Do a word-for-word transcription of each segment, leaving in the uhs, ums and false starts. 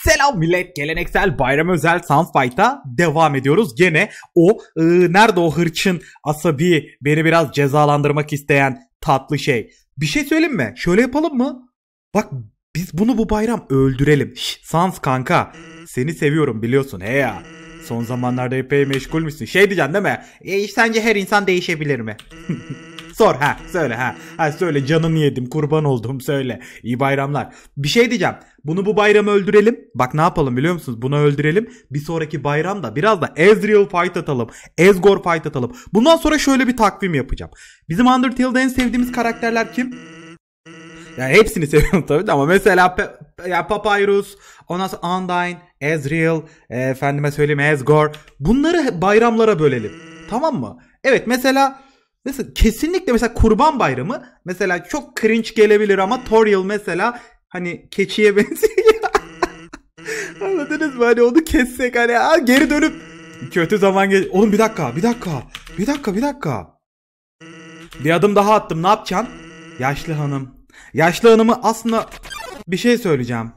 Selam millet, geleneksel bayram özel Sunfight'a devam ediyoruz. Gene o ıı, nerede o hırçın, asabi, beni biraz cezalandırmak isteyen tatlı şey. Bir şey söyleyeyim mi? Şöyle yapalım mı? Bak biz bunu bu bayram öldürelim. Şş, Sans kanka, seni seviyorum biliyorsun he ya. Son zamanlarda epey meşgulmüşsün. Şey diyeceksin değil mi? E, sence her insan değişebilir mi? Sor ha, söyle ha. Ha söyle, canını yedim, kurban oldum, söyle. İyi bayramlar. Bir şey diyeceğim. Bunu bu bayramı öldürelim. Bak ne yapalım biliyor musunuz? Bunu öldürelim. Bir sonraki bayramda biraz da Ezreal fight atalım. Ezgor fight atalım. Bundan sonra şöyle bir takvim yapacağım. Bizim Undertale'da en sevdiğimiz karakterler kim? Yani hepsini seviyorum tabii de ama mesela Pe- ya Papyrus, ondan sonra Undyne, Ezreal, e, efendime söyleyeyim Ezgor. Bunları bayramlara bölelim. Tamam mı? Evet mesela mesela kesinlikle mesela Kurban Bayramı mesela çok cringe gelebilir ama Toriel mesela hani keçiye benziyor. Anladınız mı? Hani onu kessek hani ha, geri dönüp kötü zaman gel. Oğlum bir dakika, bir dakika. Bir dakika, bir dakika. Bir adım daha attım. Ne yapacaksın? Yaşlı hanım. Yaşlı hanımı aslında bir şey söyleyeceğim.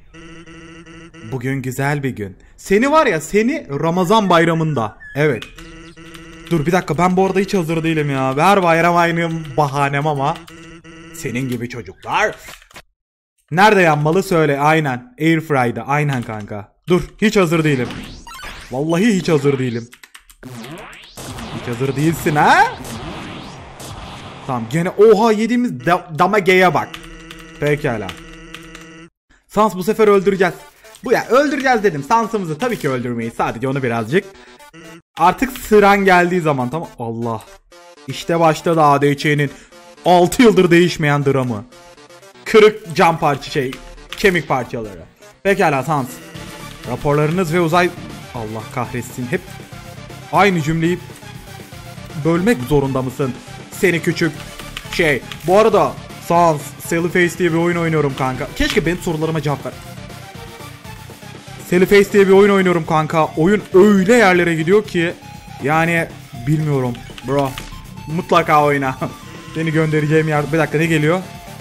Bugün güzel bir gün. Seni var ya, seni Ramazan bayramında. Evet. Dur bir dakika, ben bu arada hiç hazır değilim ya. Her bayram aynı bahanem ama. Senin gibi çocuklar. Nerede yanmalı söyle, aynen. Airfry'da, aynen kanka. Dur, hiç hazır değilim. Vallahi hiç hazır değilim. Hiç hazır değilsin ha? Tamam gene oha yediğimiz da damageye bak. Pekala. Sans bu sefer öldüreceğiz. Bu ya öldüreceğiz dedim. Sans'ımızı tabii ki öldürmeyiz. Sadece onu birazcık. Artık sıran geldiği zaman tamam. Allah. İşte başladı A D C'nin altı yıldır değişmeyen dramı. Kırık cam parça şey. Kemik parçaları. Pekala Sans. Raporlarınız ve uzay... Allah kahretsin. Hep aynı cümleyi bölmek zorunda mısın? Seni küçük şey. Bu arada Sans, Sallyface diye bir oyun oynuyorum kanka. Keşke benim sorularıma cevap ver. Sallyface diye bir oyun oynuyorum kanka. Oyun öyle yerlere gidiyor ki yani bilmiyorum bro. Mutlaka oyna. Seni göndereceğim yer. Bir dakika ne geliyor?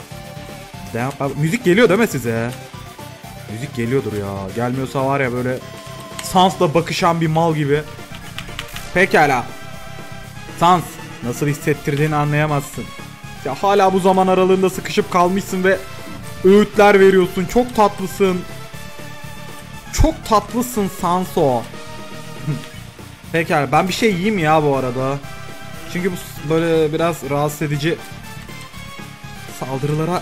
Müzik geliyor değil mi size? Müzik geliyordur ya. Gelmiyorsa var ya böyle Sans'la bakışan bir mal gibi. Pekala. Sans, nasıl hissettirdiğini anlayamazsın. Ya hala bu zaman aralığında sıkışıp kalmışsın ve öğütler veriyorsun. Çok tatlısın. Çok tatlısın Sanso. Pekala, ben bir şey yiyeyim ya bu arada. Çünkü bu böyle biraz rahatsız edici saldırılara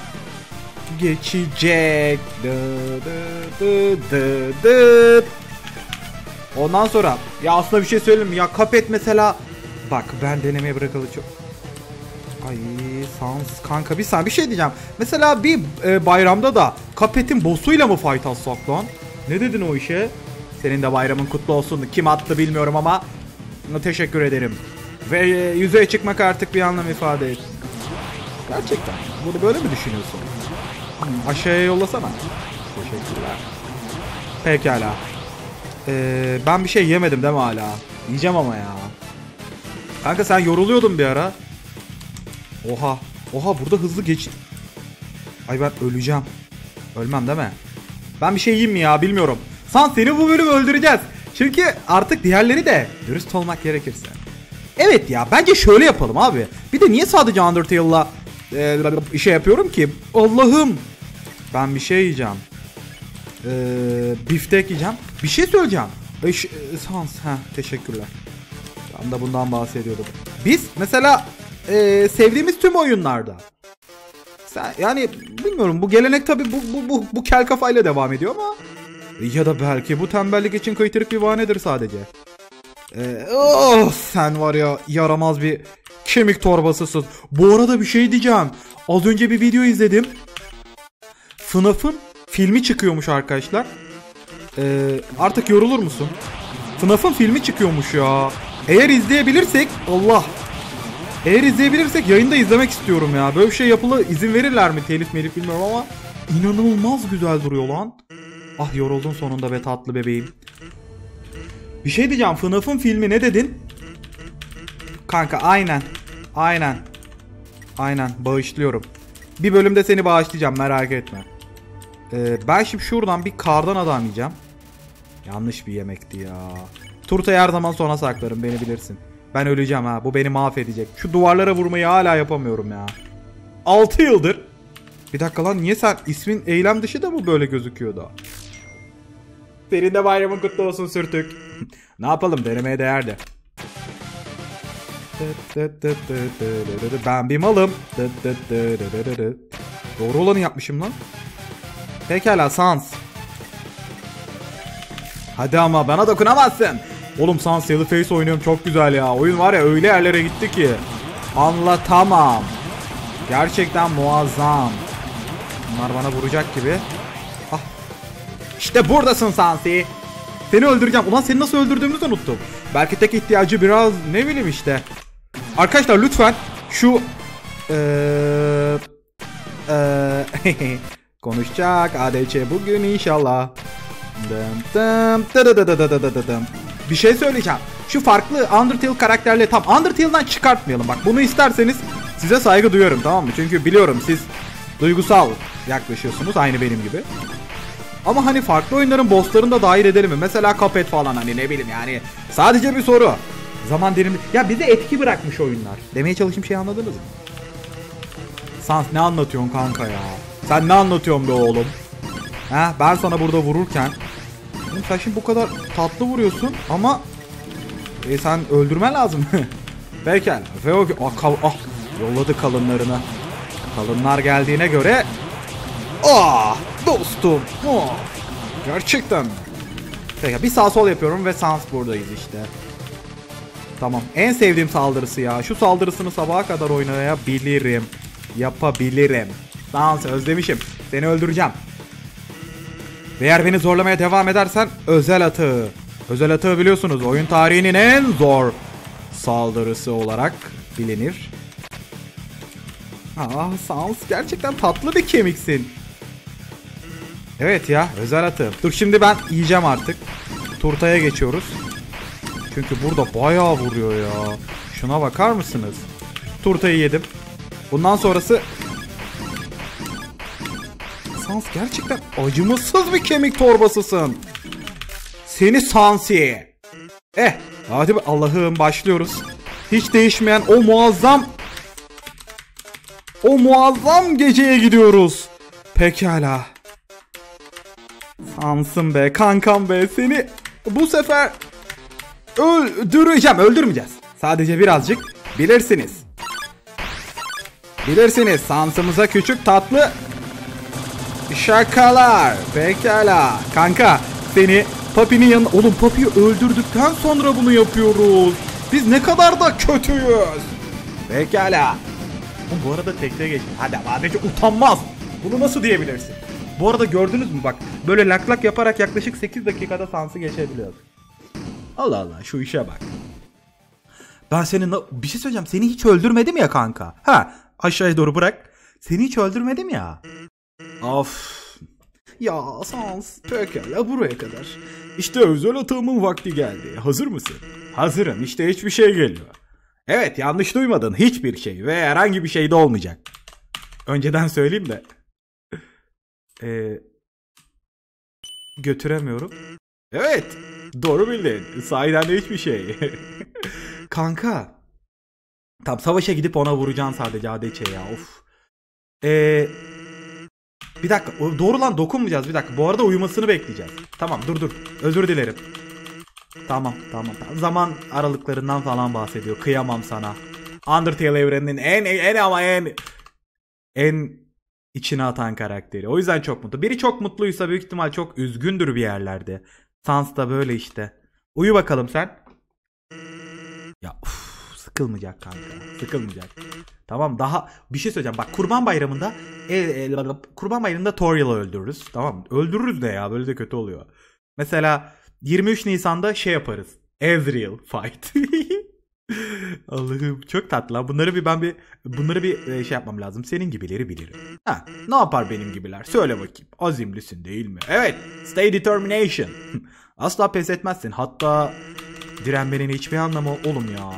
geçecek. Dı dı dı dı dı. Ondan sonra ya aslında bir şey söyleyeyim mi? Ya Cuphead mesela. Bak ben denemeye bırakalı çok. Ay Sans kanka bir saniye bir şey diyeceğim. Mesela bir e, bayramda da Cuphead'in boss'uyla mı fight atsak lan? Ne dedin o işe? Senin de bayramın kutlu olsun. Kim attı bilmiyorum ama teşekkür ederim. Ve e, yüzeye çıkmak artık bir anlam ifade et. Gerçekten. Bunu böyle mi düşünüyorsun? Hmm, aşağıya yollasana. Teşekkürler. Pekala. Ee, ben bir şey yemedim değil mi hala? Yiyeceğim ama ya. Kanka sen yoruluyordun bir ara. Oha. Oha burada hızlı geç. Ay ben öleceğim. Ölmem değil mi? Ben bir şey yiyeyim mi ya bilmiyorum. Sans seni bu bölümü öldüreceğiz. Çünkü artık diğerleri de dürüst olmak gerekirse. Evet ya bence şöyle yapalım abi. Bir de niye sadece Undertale'la e, şey yapıyorum ki? Allah'ım. Ben bir şey yiyeceğim. Ee, biftek yiyeceğim. Bir şey söyleyeceğim. E, ş- e, Sans. Heh, teşekkürler. Ben de bundan bahsediyordum. Biz mesela e, sevdiğimiz tüm oyunlarda. Sen, yani bilmiyorum bu gelenek tabi bu, bu, bu, bu kel kafayla devam ediyor ama ya da belki bu tembellik için kıytırık bir bahanedir sadece. Ee, oh, sen var ya yaramaz bir kemik torbasısın. Bu arada bir şey diyeceğim. Az önce bir video izledim. F N A F'ın filmi çıkıyormuş arkadaşlar. Ee, artık yorulur musun? F N A F'ın filmi çıkıyormuş ya. Eğer izleyebilirsek Allah. Eğer izleyebilirsek yayında izlemek istiyorum ya. Böyle bir şey yapılı izin verirler mi? Telif melif bilmiyorum ama inanılmaz güzel duruyor lan. Ah yoruldun sonunda be tatlı bebeğim. Bir şey diyeceğim. F N A F'ın filmi ne dedin? Kanka aynen. Aynen. Aynen bağışlıyorum. Bir bölümde seni bağışlayacağım merak etme. Ee, ben şimdi şuradan bir kardan adam yiyeceğim. Yanlış bir yemekti ya. Turtayı her zaman sona saklarım, beni bilirsin. Ben öleceğim ha, bu beni mahvedecek. Şu duvarlara vurmayı hala yapamıyorum ya. altı yıldır. Bir dakika lan, niye sen ismin eylem dışı da mı böyle gözüküyordu? Senin de bayramın kutlu olsun sürtük. Ne yapalım, denemeye değerdi. Ben bir malım. Doğru olanı yapmışım lan. Pekala Sans. Hadi ama bana dokunamazsın. Oğlum Sans Yellowface oynuyorum, çok güzel ya. Oyun var ya, öyle yerlere gitti ki. Anlatamam. Gerçekten muazzam. Bunlar bana vuracak gibi. Ah. İşte buradasın Sansi. Seni öldüreceğim. Ulan seni nasıl öldürdüğümüzü unuttum. Belki tek ihtiyacı biraz ne bileyim işte. Arkadaşlar lütfen şu ee, ee, konuşacak A D C bugün inşallah. Bir şey söyleyeceğim. Şu farklı Undertale karakterleri tam Undertale'dan çıkartmayalım. Bak bunu isterseniz size saygı duyuyorum, tamam mı? Çünkü biliyorum siz duygusal yaklaşıyorsunuz aynı benim gibi. Ama hani farklı oyunların bosslarını da dahil edelim mi? Mesela Cuphead falan, hani ne bileyim yani. Sadece bir soru. Zaman dilimi... Ya bize etki bırakmış oyunlar. Demeye çalıştığım şeyi anladınız mı? Sans ne anlatıyorsun kanka ya? Sen ne anlatıyorsun be oğlum? Ha, ben sana burada vururken... Oğlum sen şimdi bu kadar tatlı vuruyorsun ama... E, sen öldürmen lazım. Pekala. Ve o... Ah, kal... ah, yolladı kalınlarını. Kalınlar geldiğine göre... Ah dostum. Oh. Gerçekten mi? Peki bir sağ sol yapıyorum ve Sans buradayız işte. Tamam. En sevdiğim saldırısı ya. Şu saldırısını sabaha kadar oynayabilirim. Yapabilirim. Sans özlemişim. Seni öldüreceğim. Eğer beni zorlamaya devam edersen özel atığı. Özel atığı biliyorsunuz oyun tarihinin en zor saldırısı olarak bilinir. Ah Sans gerçekten tatlı bir kemiksin. Evet ya, özel atığım. Dur şimdi ben yiyeceğim artık. Turtaya geçiyoruz. Çünkü burada bayağı vuruyor ya. Şuna bakar mısınız? Turtayı yedim. Bundan sonrası... Sans gerçekten acımasız bir kemik torbasısın. Seni Sansi. Eh hadi Allah'ım başlıyoruz. Hiç değişmeyen o muazzam... O muazzam geceye gidiyoruz. Pekala. Sansın be kankam be, seni bu sefer öldüreceğim. Öldürmeyeceğiz. Sadece birazcık bilirsiniz. Bilirsiniz Sansımıza küçük tatlı şakalar. Pekala. Kanka seni Papi'nin yanına... Oğlum Papi'yi öldürdükten sonra bunu yapıyoruz. Biz ne kadar da kötüyüz. Pekala. Bu arada tekte geçti. Hadi sadece utanmaz. Bunu nasıl diyebilirsin? Bu arada gördünüz mü bak. Böyle lak lak yaparak yaklaşık sekiz dakikada Sans'ı geçebiliyoruz. Allah Allah şu işe bak. Ben senin... Bir şey söyleyeceğim. Seni hiç öldürmedim ya kanka. Ha aşağıya doğru bırak. Seni hiç öldürmedim ya. Of. Ya Sans pekala buraya kadar. İşte özel atağımın vakti geldi. Hazır mısın? Hazırım. İşte hiçbir şey geliyor. Evet yanlış duymadın. Hiçbir şey ve herhangi bir şey de olmayacak. Önceden söyleyeyim de. Ee, götüremiyorum. Evet. Doğru bildin. Sahiden de hiçbir şey. Kanka. Tam savaşa gidip ona vuracaksın sadece A D C ya. Of. Ee, bir dakika. Doğru lan dokunmayacağız. Bir dakika. Bu arada uyumasını bekleyeceğiz. Tamam dur dur. Özür dilerim. Tamam tamam. Zaman aralıklarından falan bahsediyor. Kıyamam sana. Undertale evreninin en en ama en en içine atan karakteri. O yüzden çok mutlu. Biri çok mutluysa büyük ihtimal çok üzgündür bir yerlerde. Sans da böyle işte. Uyu bakalım sen. Ya uf, sıkılmayacak kanka. Sıkılmayacak. Tamam daha bir şey söyleyeceğim. Bak Kurban Bayramı'nda e, e, Kurban Bayramı'nda Toriel'ı öldürürüz. Tamam öldürürüz de ya böyle de kötü oluyor. Mesela yirmi üç Nisan'da şey yaparız. Ezreal fight. Allah'ım çok tatlı lan. Bunları bir ben bir bunları bir şey yapmam lazım. Senin gibileri bilirim. Ha, ne yapar benim gibiler? Söyle bakayım. Azimlisin değil mi? Evet. Stay determination. Asla pes etmezsin. Hatta direnmenin hiçbir anlamı oğlum ya.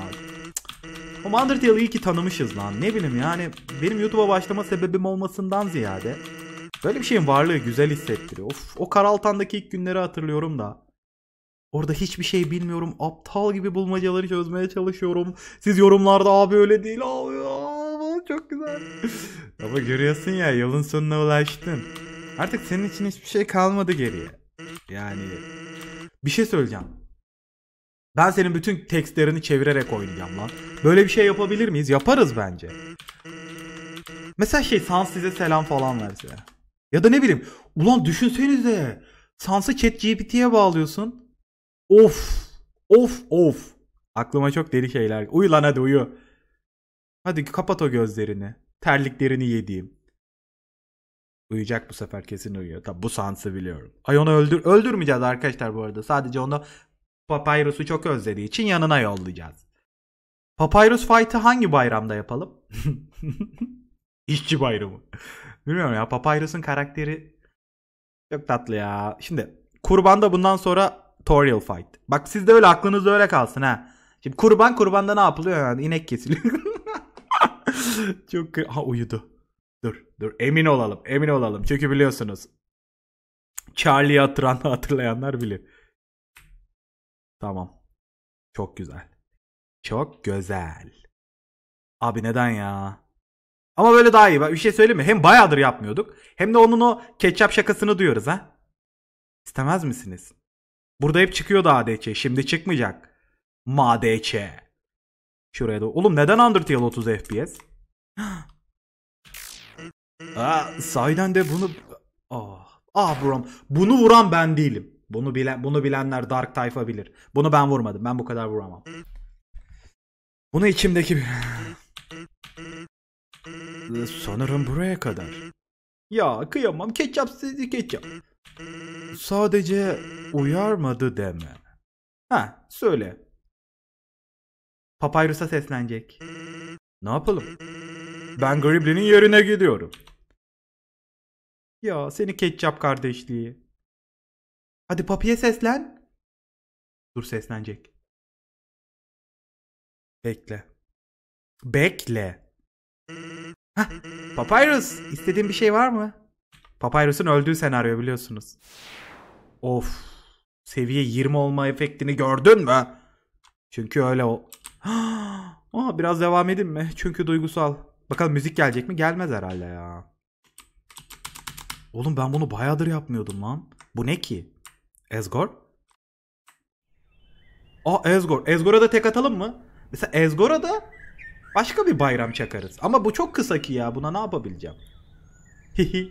O Undertale'ı iyi ki tanımışız lan. Ne bileyim yani benim YouTube'a başlama sebebim olmasından ziyade Böyle bir şeyin varlığı güzel hissettiriyor. Of, o Karaltan'daki ilk günleri hatırlıyorum da. Orada hiçbir şey bilmiyorum. Aptal gibi bulmacaları çözmeye çalışıyorum. Siz yorumlarda abi öyle değil abi ya. Çok güzel. Ama görüyorsun ya, yolun sonuna ulaştın. Artık senin için hiçbir şey kalmadı geriye. Yani bir şey söyleyeceğim. Ben senin bütün tekstlerini çevirerek oynayacağım lan. Böyle bir şey yapabilir miyiz? Yaparız bence. Mesela şey, Sans size selam falan verse. Ya da ne bileyim. Ulan düşünsenize. Sans'ı ChatGPT'ye bağlıyorsun. Of. Of of. Aklıma çok deli şeyler. Uyu lan hadi uyu. Hadi kapat o gözlerini. Terliklerini yediğim. Uyuyacak bu sefer, kesin uyuyor. Tabi bu Sans'ı biliyorum. Ay onu öldür öldürmeyeceğiz arkadaşlar bu arada. Sadece onu Papyrus'u çok özlediği için yanına yollayacağız. Papyrus Fight'ı hangi bayramda yapalım? İşçi bayramı. Bilmiyorum ya, Papyrus'un karakteri çok tatlı ya. Şimdi kurbanda bundan sonra Toriel Fight. Bak siz de öyle, aklınızda öyle kalsın ha. Şimdi kurban kurbanda ne yapılıyor yani? İnek kesiliyor. Çok ha, uyudu. Dur dur emin olalım emin olalım. Çünkü biliyorsunuz Charlie'yi hatıran, hatırlayanlar bilir. Tamam. Çok güzel. Çok güzel. Abi neden ya? Ama böyle daha iyi. Bir şey söyleyeyim mi? Hem bayağıdır yapmıyorduk. Hem de onun o ketçap şakasını duyuyoruz ha. İstemez misiniz? Burada hep çıkıyordu A D C. Şimdi çıkmayacak. M A D C. Şuraya da. Oğlum neden Undertale otuz F P S? Aa, sahiden de bunu... Ah, ah brom. Bunu vuran ben değilim. Bunu bilen, bunu bilenler Dark Tayfa bilir. Bunu ben vurmadım. Ben bu kadar vuramam. Bunu içimdeki bir... Sanırım buraya kadar. Ya kıyamam. Ketçap sizi ketçap. Sadece uyarmadı deme. Ha söyle. Papyrus'a seslenecek. Ne yapalım? Ben Gribbly'nin yerine gidiyorum. Ya seni ketçap kardeşliği. Hadi Papi'ye seslen. Dur seslenecek. Bekle. Bekle. Hah, Papyrus, istediğin bir şey var mı? Papyrus'un öldüğü senaryo biliyorsunuz. Of. Seviye yirmi olma efektini gördün mü? Çünkü öyle o. Aa, biraz devam edeyim mi? Çünkü duygusal. Bakalım müzik gelecek mi? Gelmez herhalde ya. Oğlum ben bunu bayağıdır yapmıyordum lan. Bu ne ki? Ezgor? Aa Ezgor. Ezgor'a da tek atalım mı? Mesela Ezgor'a da başka bir bayram çakarız. Ama bu çok kısa ki ya. Buna ne yapabileceğim? Hihi.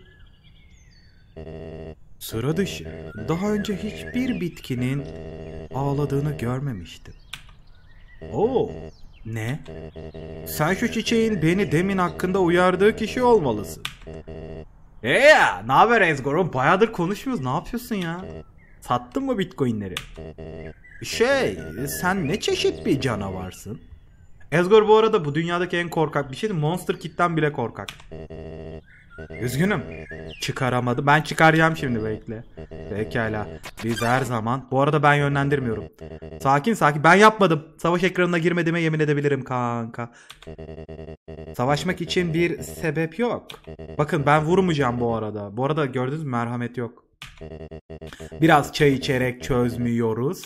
Sıra dışı. Daha önce hiçbir bitkinin ağladığını görmemiştim. Oo. Ne? Sen şu çiçeğin beni demin hakkında uyardığı kişi olmalısın. Eee ya, ne haber Ezgor'um? Bayağıdır konuşmuyoruz. Ne yapıyorsun ya? Sattın mı bitcoinleri? Şey, sen ne çeşit bir canavarsın? Ezgor bu arada bu dünyadaki en korkak bir şeydi. Monster Kid'den bile korkak. Üzgünüm. Çıkaramadı. Ben çıkaracağım şimdi, bekle. Pekala. Biz her zaman. Bu arada ben yönlendirmiyorum. Sakin sakin. Ben yapmadım. Savaş ekranına girmediğime yemin edebilirim kanka. Savaşmak için bir sebep yok. Bakın ben vurmayacağım bu arada. Bu arada gördünüz mü, merhamet yok. Biraz çay içerek çözmüyoruz.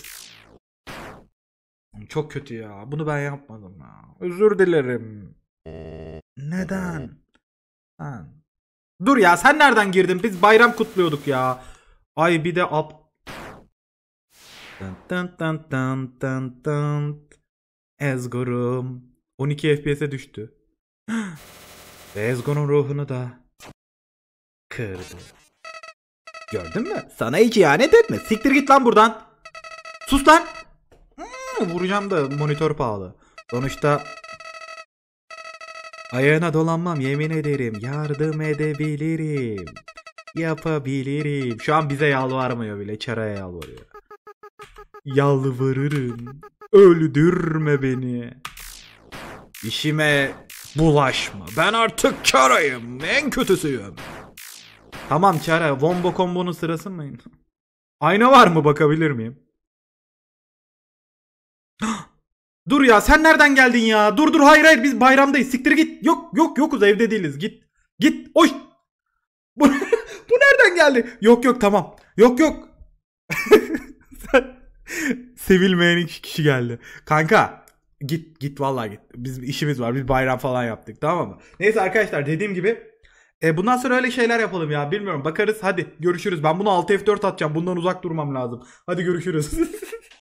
Çok kötü ya. Bunu ben yapmadım ya. Özür dilerim. Neden? Ha. Dur ya, sen nereden girdin? Biz bayram kutluyorduk ya. Ay bir de ap... Dın dın dın dın dın dın. Ezgor'um. on iki F P S'e düştü. Ve Ezgor'un ruhunu da kırdı. Gördün mü? Sana hiç ihanet etme. Siktir git lan buradan. Sus lan. Hmm, vuracağım da monitör pahalı. Sonuçta ayağına dolanmam, yemin ederim. Yardım edebilirim. Yapabilirim. Şu an bize yalvarmıyor bile. Çara'ya yalvarıyor. Yalvarırım. Öldürme beni. İşime bulaşma. Ben artık Çara'yım. En kötüsüyüm. Tamam Çara. Wombo kombonun sırası mı? Ayna var mı, bakabilir miyim? Dur ya, sen nereden geldin ya? Dur dur, hayır hayır, biz bayramdayız. Siktir git. Yok yok yokuz, evde değiliz. Git. Git. Oy. Bu nereden geldi? Yok yok tamam. Yok yok. Sevilmeyen iki kişi geldi. Kanka git git vallahi git. Biz işimiz var. Biz bayram falan yaptık, tamam mı? Neyse arkadaşlar, dediğim gibi e, bundan sonra öyle şeyler yapalım ya. Bilmiyorum, bakarız. Hadi görüşürüz. Ben bunu altı F dört atacağım. Bundan uzak durmam lazım. Hadi görüşürüz.